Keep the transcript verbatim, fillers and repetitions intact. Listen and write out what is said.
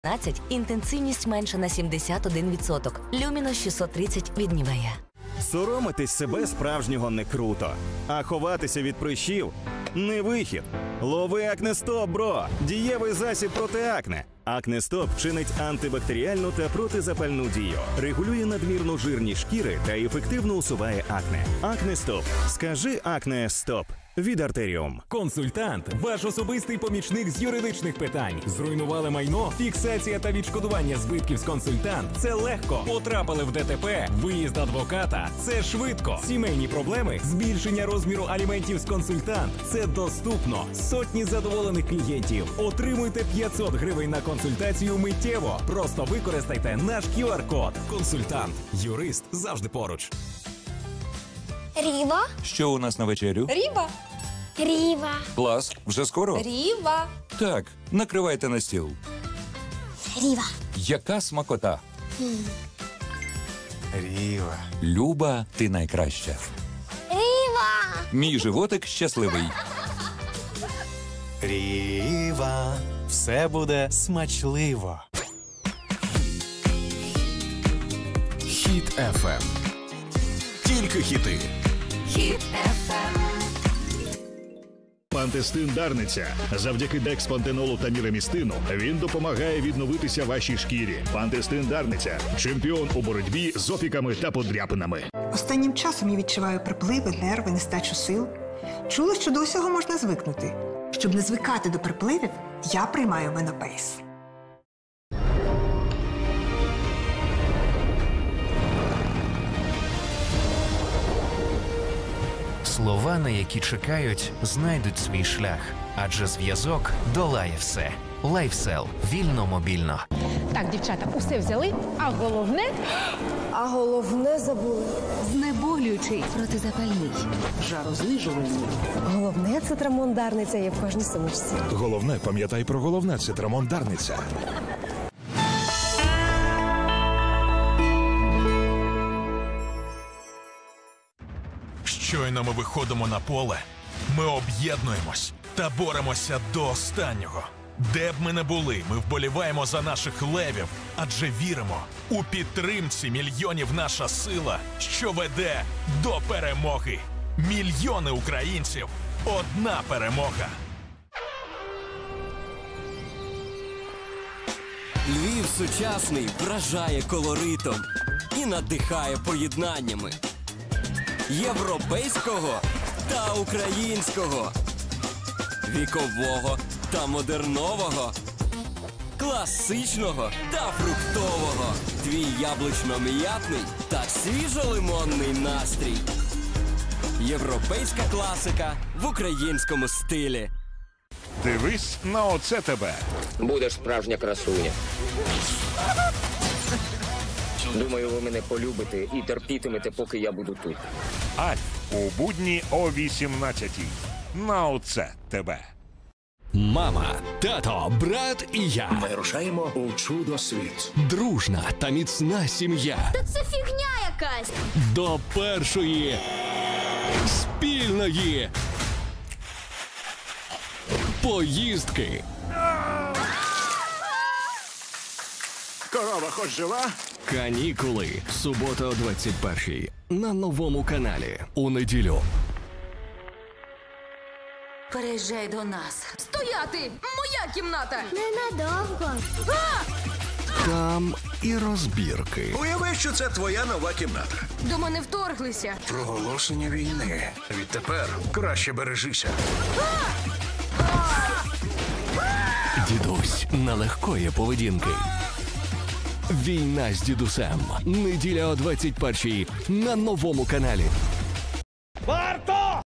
інтенсивність менша на сімдесят один відсоток. Люмінос шістсот тридцять від Нівея. Соромитись себе справжнього не круто, а ховатися від прищів – не вихід. Лови Акне-Стоп, бро! Дієвий засіб проти акне. Акне-Стоп чинить антибактеріальну та протизапальну дію, регулює надмірну жирність шкіри та ефективно усуває акне. Акне-Стоп. Скажи Акне-Стоп. Від Артеріум. Консультант – ваш особистий помічник з юридичних питань. Зруйнували майно, фіксація та відшкодування збитків з консультант – це легко. Потрапили в ДТП, виїзд адвоката – це швидко. Сімейні проблеми, збільшення розміру аліментів з консультант – це доступно. Сотні задоволених клієнтів. Отримуйте п'ятсот гривень на консультацію миттєво. Просто використайте наш кю ар-код. Консультант. Юрист завжди поруч. Ріва. Що у нас на вечерю? Ріва. Ріва. Клас. Вже скоро? Ріва. Так, накривайте на стіл. Ріва. Яка смакота? Ріва. Люба, ти найкраща. Ріва. Мій животик щасливий. Ріва. Все буде смачливо. Хіт еф ем. Тільки хіти. Хіт еф ем. Пантестин Дарниця. Завдяки декспантенолу та міремістину він допомагає відновитися вашій шкірі. Пантестин Дарниця. Чемпіон у боротьбі з опіками та подряпинами. Останнім часом я відчуваю припливи, нерви, нестачу сил. Чула, що до усього можна звикнути. Щоб не звикати до припливів, я приймаю Менопейс. Слова, на які чекають, знайдуть свій шлях. Адже зв'язок долає все. Лайфсел. Вільно мобільно. Так, дівчата, усе взяли, а головне... А головне забули. Знеболюючий, протизапальний, Жарознижувальний. Головне цитрамон Дарниця є в кожній сумочці. Головне, пам'ятай про головне цитрамон Дарниця. Щойно ми виходимо на поле, ми об'єднуємось та боремося до останнього. Де б ми не були, ми вболіваємо за наших левів, адже віримо, у підтримці мільйонів наша сила, що веде до перемоги. Мільйони українців – одна перемога. Львів сучасний вражає колоритом і надихає поєднаннями європейського та українського, вікового та модернового, класичного та фруктового, твій яблучно-м'ятний та свіжо-лимонний настрій. Європейська класика в українському стилі. Дивись на оце тебе. Будеш справжня красуня. Думаю, ви мене полюбите і терпітимете, поки я буду тут. Альф у будні о вісімнадцятій. На оце тебе. Мама, тато, брат і я. Ми рушаємо у чудо-світ. Дружна та міцна сім'я. Та це фігня якась. До першої спільної поїздки. Корова хоч жива? Канікули. Субота о двадцять першій. На новому каналі. У неділю. Переїжджай до нас. Стояти! Моя кімната! Ненадовго. Там і розбірки. Уяви, що це твоя нова кімната. До мене вторглися. Проголошення війни. Відтепер краще бережися. Дідусь нелегкої поведінки. Війна з дідусем. Неділя о двадцять першій на новому каналі. Варто!